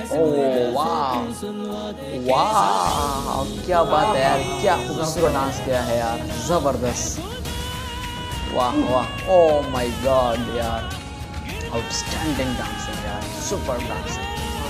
ओह वाह वाह, क्या बात है यार, क्या खूबसूरत डांस किया है यार, ज़बरदस्त, वाह वाह, ओह माय गॉड यार, आउटस्टैंडिंग डांसिंग यार, super dancing.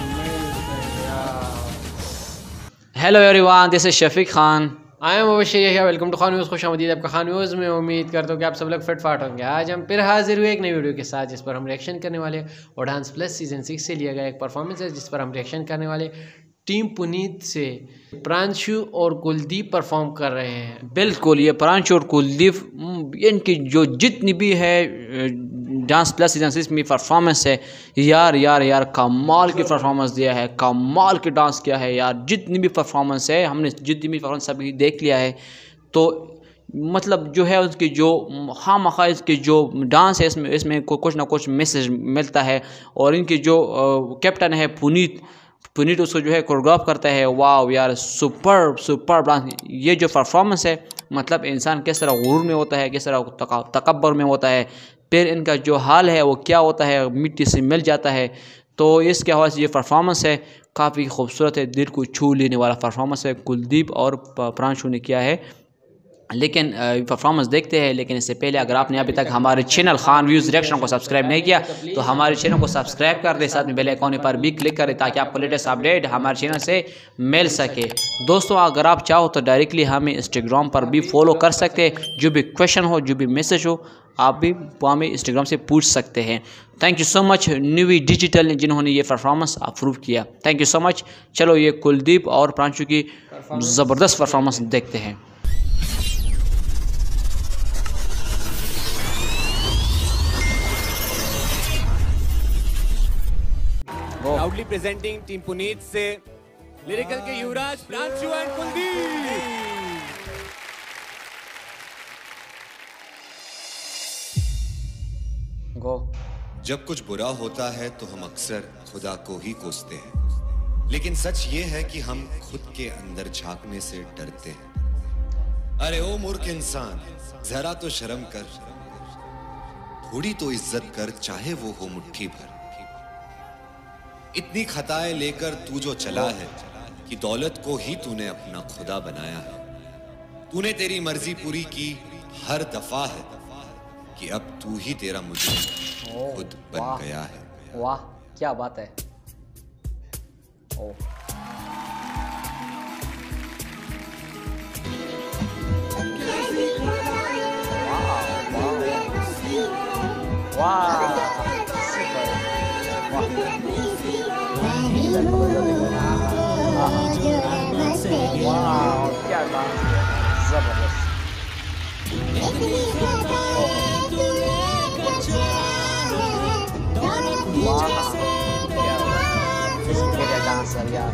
Hello everyone, this is Shafiq Khan. I am Mubashir, welcome to Khan news. खुश आमदीद आपका खान न्यूज़ में। उम्मीद करता हूँ कि आप सब लोग फिट फाट होंगे। आज हम फिर हाजिर हुए एक नई वीडियो के साथ, जिस पर हम रिएक्शन करने वाले और डांस प्लस सीजन 6 से लिया गया एक परफॉर्मेंस है, जिस पर हम रिएक्शन करने वाले। टीम पुनीत से प्रांशु और कुलदीप परफॉर्म कर रहे हैं। बिल्कुल, ये प्रांशु और कुलदीप, इनकी जो जितनी भी है डांस प्लस सीजन 6 में परफॉर्मेंस है यार यार यार, कमाल की परफॉर्मेंस दिया है, कमाल की डांस किया है यार। जितनी भी परफॉर्मेंस है, हमने जितनी भी परफॉर्मेंस अभी देख लिया है, तो मतलब जो है उसकी जो खामखा इसकी जो डांस है, इसमें कुछ ना कुछ मैसेज मिलता है। और इनकी जो कैप्टन है पुनीत उसको जो है कोरियोग्राफ करता है। वाह यार, सुपर डांस। ये जो परफॉर्मेंस है, मतलब इंसान किस तरह गुरूर में होता है, किस तरह तकब्बर में होता है, फिर इनका जो हाल है वो क्या होता है, मिट्टी से मिल जाता है। तो इसके हवाले से ये परफॉर्मेंस है, काफ़ी खूबसूरत है, दिल को छू लेने वाला परफॉर्मेंस है कुलदीप और प्रांशु ने किया है। लेकिन परफॉर्मेंस देखते हैं, लेकिन इससे पहले अगर आपने अभी तक हमारे चैनल खान व्यूज़ रिएक्शन को सब्सक्राइब नहीं किया, तो हमारे चैनल को सब्सक्राइब कर दें, साथ में बेल आइकॉन पर भी क्लिक करें, ताकि आपको लेटेस्ट अपडेट हमारे चैनल से मिल सके। दोस्तों, अगर आप चाहो तो डायरेक्टली हमें इंस्टाग्राम पर भी फॉलो कर सकते हैं। जो भी क्वेश्चन हो, जो भी मैसेज हो, आप भी हमें इंस्टाग्राम से पूछ सकते हैं। थैंक यू सो मच न्यूवी डिजिटल ने, जिन्होंने ये परफॉर्मेंस अप्रूव किया। Thank you so much. चलो, ये कुलदीप और प्रांशु की ज़बरदस्त परफॉर्मेंस देखते हैं। Proudly presenting Team Puneet से लिरिकल के युवराज प्रांशु एंड कुलदीप। गो। जब कुछ बुरा होता है तो हम अक्सर खुदा को ही कोसते हैं, लेकिन सच ये है कि हम खुद के अंदर झांकने से डरते हैं। अरे ओ मूर्ख इंसान, जरा तो शर्म कर, थोड़ी तो इज्जत कर, चाहे वो हो मुट्ठी भर। इतनी खताएं लेकर तू जो चला है कि दौलत को ही तूने अपना खुदा बनाया है। तूने तेरी मर्जी पूरी की हर दफा है कि अब तू ही तेरा मुजरिम खुद बन गया है। वाह, क्या बात है। ओ वाह, वाह, क्या डांस है, जबरदस्त। क्या डांसर यार।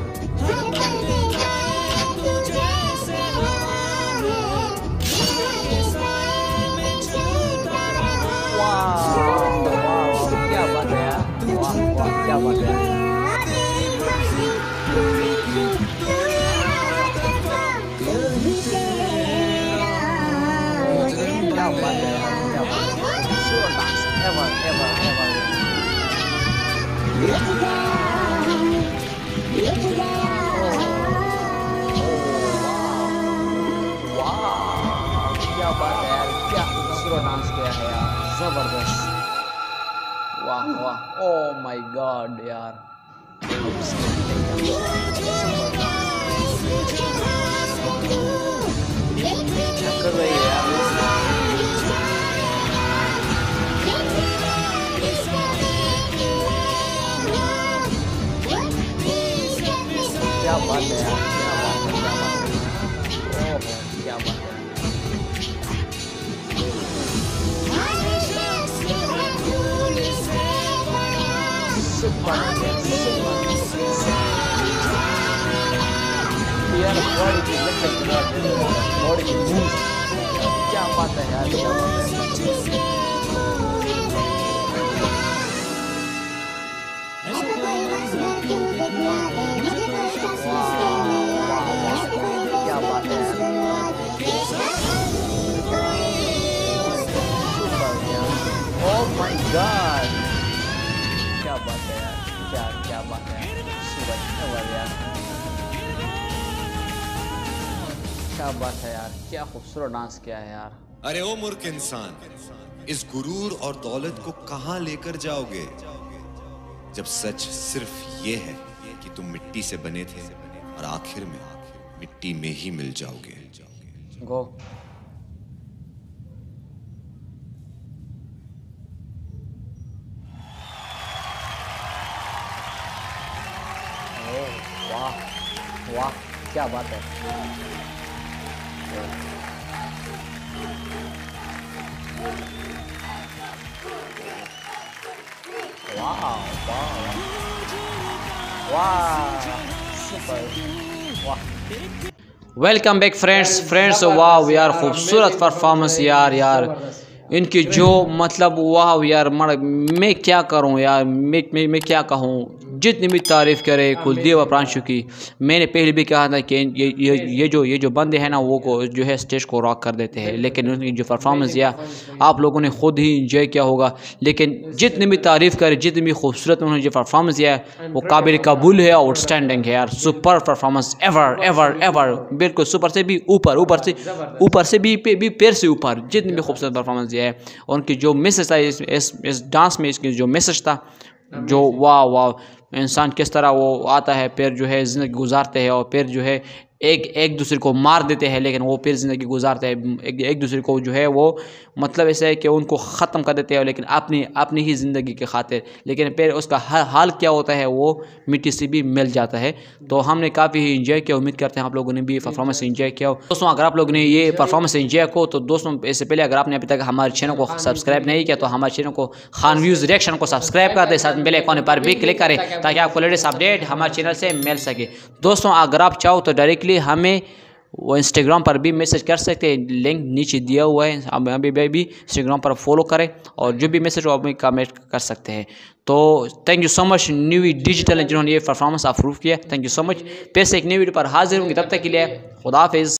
क्या बात है यार, वाह क्या बात है। क्या बात है यार, क्या खूबसूरत डांस किया है यार, जबरदस्त, वाह वाह, ओह माय गॉड यार, कर रही है यार। क्या बात है यार, क्या बात है। क्या बात है यार, क्या बात है। क्या बात है, ओह माय गॉड, क्या बात है यार, क्या बात है, क्या बात है यार, क्या खूबसूरत डांस किया है यार। अरे ओ मूर्ख इंसान, इस गुरूर और दौलत को कहां लेकर जाओगे, जब सच सिर्फ ये है कि तुम मिट्टी से बने थे और आखिर में मिट्टी में ही मिल जाओगे। गो। वाह वाह, क्या बात है। वाह वाह वाह, सुपर, वाह। वेलकम बैक फ्रेंड्स, वाह यार, खूबसूरत परफॉर्मेंस यार इनकी जो मतलब वाह यार, मैं क्या करूं यार, मैं क्या कहूं, जितनी भी तारीफ़ करे कुलदीप और प्रांशु की। मैंने पहले भी कहा था कि ये जो बंदे हैं ना वो को जो है स्टेज को रॉक कर देते हैं, लेकिन उनकी जो परफॉर्मेंस दिया आप लोगों ने खुद ही इंजॉय किया होगा। लेकिन जितनी भी तारीफ़ करे, जितनी भी खूबसूरत उन्होंने जो परफॉर्मेंस दिया है वो काबिल कबूल है, आउटस्टैंडिंग है यार, super performance ever ever ever, बिल्कुल सुपर से भी ऊपर से भी पैर से ऊपर, जितनी भी खूबसूरत परफॉर्मेंस दिया है। उनकी जो मैसेज था इस डांस में, इसकी जो मैसेज था, जो वाह वाह, इंसान किस तरह वो आता है, फिर जो है ज़िंदगी गुजारते हैं और फिर जो है एक दूसरे को मार देते हैं, लेकिन वो फिर ज़िंदगी गुजारते हैं, एक दूसरे को जो है वो मतलब ऐसा है कि उनको ख़त्म कर देते हैं, लेकिन अपनी ही ज़िंदगी के खातिर। लेकिन फिर उसका हाल क्या होता है, वो मिट्टी से भी मिल जाता है। तो हमने काफ़ी ही इंजॉय किया, उम्मीद करते हैं आप लोगों ने भी परफॉर्मेंस इंजॉय किया। दोस्तों अगर आप लोगों ने ये परफॉर्मेंस इंजॉय को, तो दोस्तों इससे पहले अगर आपने अभी तक हमारे चैनल को सब्सक्राइब नहीं किया तो हमारे चैनल को खान व्यूज़ रिएक्शन को सब्सक्राइब कर दें, साथ में बेल आइकन पर भी क्लिक करें ताकि आपको लेटेस्ट अपडेट हमारे चैनल से मिल सके। दोस्तों अगर आप चाहो तो डायरेक्टली हमें वो इंस्टाग्राम पर भी मैसेज कर सकते हैं, लिंक नीचे दिया हुआ है, आप अभी भी इंस्टाग्राम पर फॉलो करें और जो भी मैसेज हो आप कमेंट कर सकते हैं। तो thank you so much new digital जिन्होंने ये परफॉर्मेंस अप्रूव किया, थैंक यू सो मच। फिर से एक नई वीडियो पर हाजिर होंगे, तब तक के लिए खुदा हाफिज़।